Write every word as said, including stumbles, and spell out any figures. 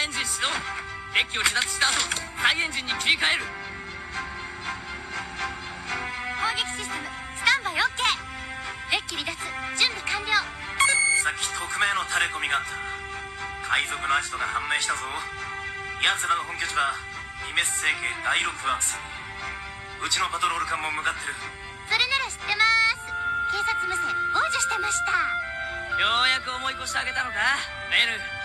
ンジン始動。デッキを離脱した後再エンジンに切り替える。 攻撃システムスタンバイ OK。 デッキ離脱準備完了。 さっき匿名のタレコミがあった。海賊のアジトが判明したぞ。奴らの本拠地はイメス星系だいろく惑星。うちのパトロール艦も向かってる。 それなら知ってます。警察無線傍受してました。 ようやく思い越してあげたのかメル。